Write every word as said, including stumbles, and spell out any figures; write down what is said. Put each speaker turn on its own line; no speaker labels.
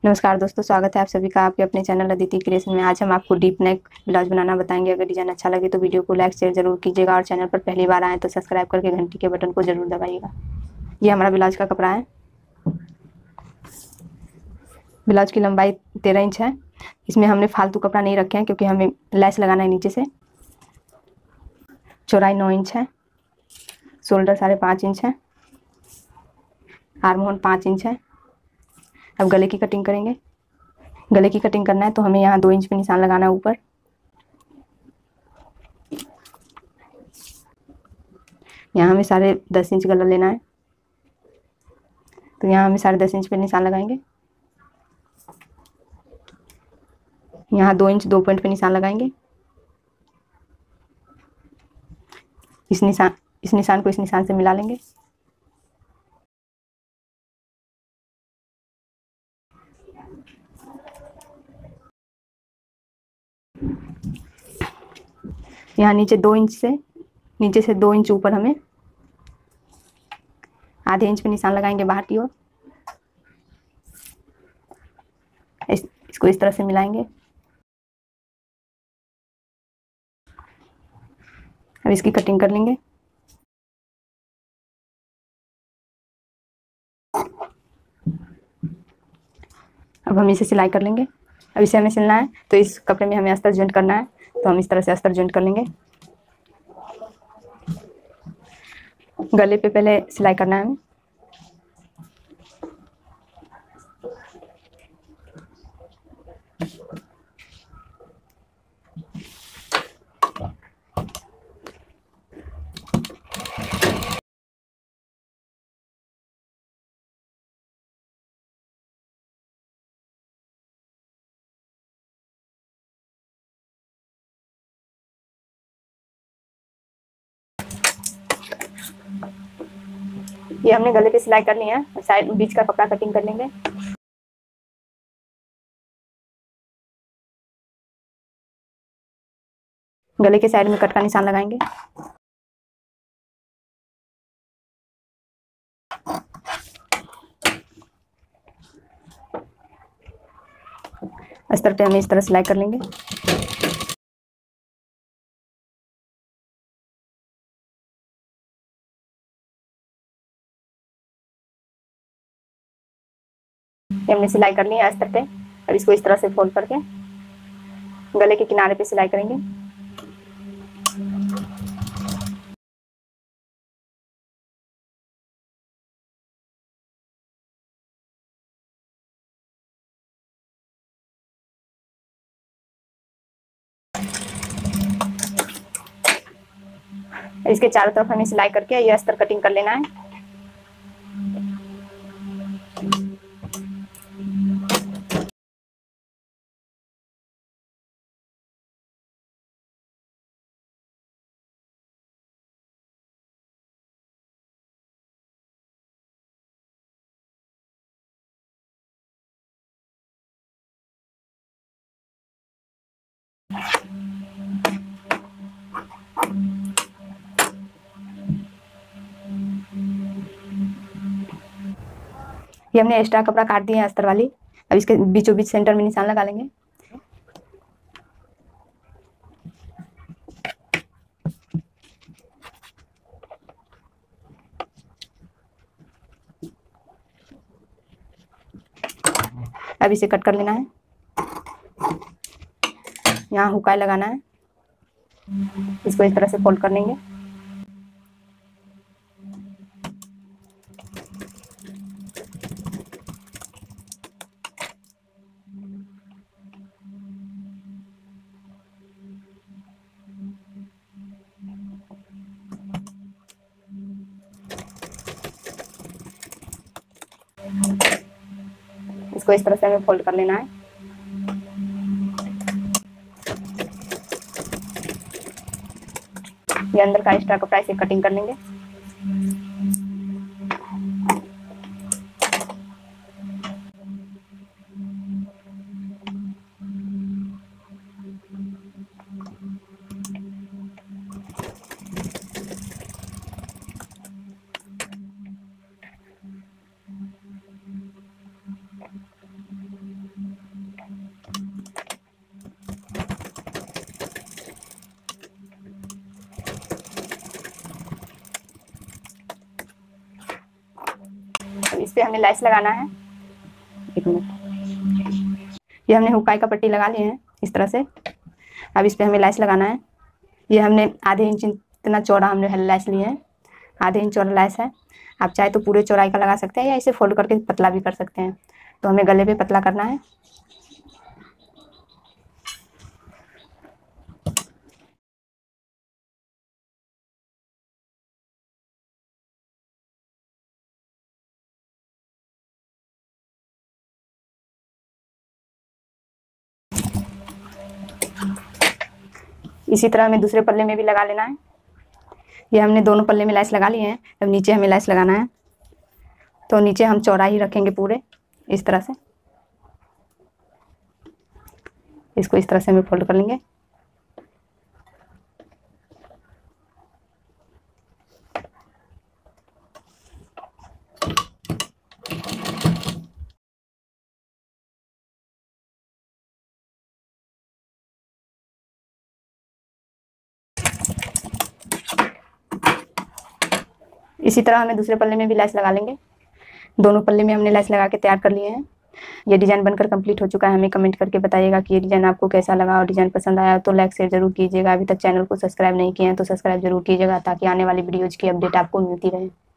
नमस्कार दोस्तों, स्वागत है आप सभी का आपके अपने चैनल अदिति क्रिएशन में। आज हम आपको डीप नेक ब्लाउज बनाना बताएंगे। अगर डिजाइन अच्छा लगे तो वीडियो को लाइक शेयर जरूर कीजिएगा और चैनल पर पहली बार आए तो सब्सक्राइब करके घंटी के बटन को जरूर दबाइएगा। ये हमारा ब्लाउज का कपड़ा है। ब्लाउज की लंबाई तेरह इंच है। इसमें हमने फालतू कपड़ा नहीं रखे हैं क्योंकि हमें लैस लगाना है नीचे से। चौड़ाई नौ इंच है। शोल्डर साढ़े पाँच इंच है। आर्म होल पाँच इंच है। अब गले की कटिंग करेंगे। गले की कटिंग करना है तो हमें यहाँ दो इंच पे निशान लगाना है ऊपर। यहाँ हमें साढ़े दस इंच गला लेना है तो यहाँ हमें साढ़े दस इंच पे निशान लगाएंगे। यहाँ दो इंच दो पॉइंट पे निशान लगाएंगे। इस निशान इस निशान को इस निशान से मिला लेंगे। यहाँ नीचे दो इंच से नीचे से दो इंच ऊपर हमें आधे इंच पे निशान लगाएंगे बाहर की ओर। इस, इसको इस तरह से मिलाएंगे। अब इसकी कटिंग कर लेंगे। अब हम इसे सिलाई कर लेंगे। अब इसे हमें सिलना है तो इस कपड़े में हमें अस्तर जॉइंट करना है तो हम इस तरह से अस्तर जॉइंट कर लेंगे। गले पे पहले सिलाई करना है हमें। ये हमने गले पे सिलाई कर लिया है। साइड बीच का कपड़ा कटिंग कर लेंगे। गले के साइड में कट का निशान लगाएंगे। अस्तर पे हमें इस तरह सिलाई कर लेंगे। हमने सिलाई कर ली है अस्तर पे। अब इसको इस तरह से फोल्ड करके गले के किनारे पे सिलाई करेंगे। इसके चारों तरफ हमें सिलाई करके ये अस्तर कटिंग कर लेना है। ये हमने एक्स्ट्रा कपड़ा काट दिया है अस्तर वाली। अब इसके बीचों बीच सेंटर में निशान लगा लेंगे। अब इसे कट कर लेना है। यहाँ हुकाई लगाना है। इसको इस तरह से फोल्ड कर लेंगे। इसको इस तरह से हमें फोल्ड कर लेना है। ये अंदर का एक्स्ट्रा कपड़ा इसे कटिंग कर लेंगे। इस पे हमें लैस लगाना है। एक मिनट, ये हमने हुकाई का पट्टी लगा लिए हैं इस तरह से। अब इस पे हमें लैस लगाना है। ये हमने आधे इंच इतना चौड़ा हमने लैस लिए हैं, आधे इंच चौड़ा लैस है। आप चाहे तो पूरे चौड़ाई का लगा सकते हैं या इसे फोल्ड करके पतला भी कर सकते हैं। तो हमें गले पे पतला करना है। इसी तरह हमें दूसरे पल्ले में भी लगा लेना है। ये हमने दोनों पल्ले में लैस लगा लिए हैं। अब नीचे हमें लैस लगाना है। तो नीचे हम चौड़ाई रखेंगे पूरे इस तरह से। इसको इस तरह से हमें फोल्ड कर लेंगे। इसी तरह हमें दूसरे पल्ले में भी लैस लगा लेंगे। दोनों पल्ले में हमने लैस लगा के तैयार कर लिए हैं। ये डिज़ाइन बनकर कंप्लीट हो चुका है। हमें कमेंट करके बताइएगा कि ये डिज़ाइन आपको कैसा लगा, और डिज़ाइन पसंद आया तो लाइक शेयर जरूर कीजिएगा। अभी तक चैनल को सब्सक्राइब नहीं किए हैं तो सब्सक्राइब जरूर कीजिएगा, ताकि आने वाली वीडियोज़ की अपडेट आपको मिलती रहे।